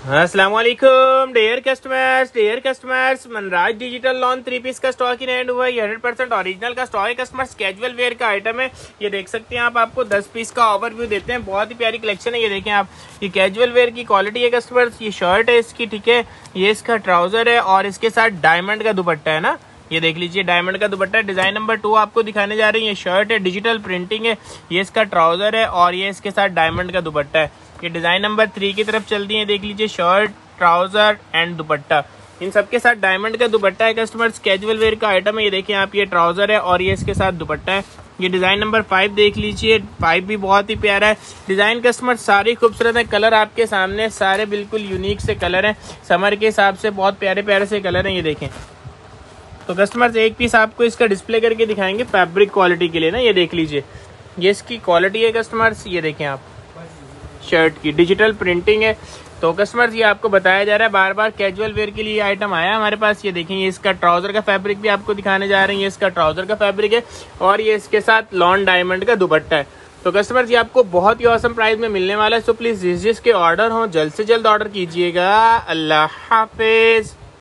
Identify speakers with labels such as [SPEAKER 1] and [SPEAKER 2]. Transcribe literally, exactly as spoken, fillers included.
[SPEAKER 1] अस्सलाम वालेकुम dear customers dear customers Manraj digital lawn three piece का स्टॉक इन हैंड हुआ है। ये हंड्रेड परसेंट ओरिजिनल का स्टॉक है कस्टमर्स। कैजुअल वेयर का आइटम है। ये देख सकते हैं आप, आपको दस पीस का ओवरव्यू देते हैं। बहुत ही प्यारी कलेक्शन है। ये देखें आप, ये कैजुअल वेयर की क्वालिटी है कस्टमर्स। ये शर्ट है इसकी, ठीक है। ये इसका ट्राउजर है और इसके साथ डायमंड का दुपट्टा है ना। ये देख लीजिए, डायमंड का दुपट्टा। डिजाइन नंबर टू आपको दिखाने जा रही है। ये शर्ट है, डिजिटल प्रिंटिंग है। ये इसका ट्राउजर है और ये इसके साथ डायमंड का दुपट्टा है। ये डिजाइन नंबर थ्री की तरफ चलती है। देख लीजिए, शर्ट, ट्राउजर एंड दुपट्टा, इन सबके साथ डायमंड का दुपट्टा है कस्टमर्स। कैजुअल वेयर का आइटम है। ये देखें आप, ये ट्राउजर है और ये इसके साथ दुपट्टा है। ये डिजाइन नंबर फाइव देख लीजिए, फाइव भी बहुत ही प्यारा है। डिजाइन कस्टमर सारी खूबसूरत है। कलर आपके सामने सारे बिल्कुल यूनिक से कलर हैं। समर के हिसाब से बहुत प्यारे प्यारे से कलर हैं। ये देखें तो कस्टमर्स, एक पीस आपको इसका डिस्प्ले करके दिखाएंगे फैब्रिक क्वालिटी के लिए ना। ये देख लीजिए, ये इसकी क्वालिटी है कस्टमर्स। ये देखें आप, शर्ट की डिजिटल प्रिंटिंग है। तो कस्टमर्स, ये आपको बताया जा रहा है बार बार, कैजुअल वेयर के लिए आइटम आया हमारे पास। ये देखें, ये इसका ट्राउजर का फैब्रिक भी आपको दिखाने जा रहे हैं। ये इसका ट्राउजर का फैब्रिक है और ये इसके साथ लॉन डायमंड का दुपट्टा है। तो कस्टमर्स, ये आपको बहुत ही औसम प्राइस में मिलने वाला है। सो प्लीज जिस जिसके ऑर्डर हो जल्द से जल्द ऑर्डर कीजिएगा। अल्लाह हाफिज।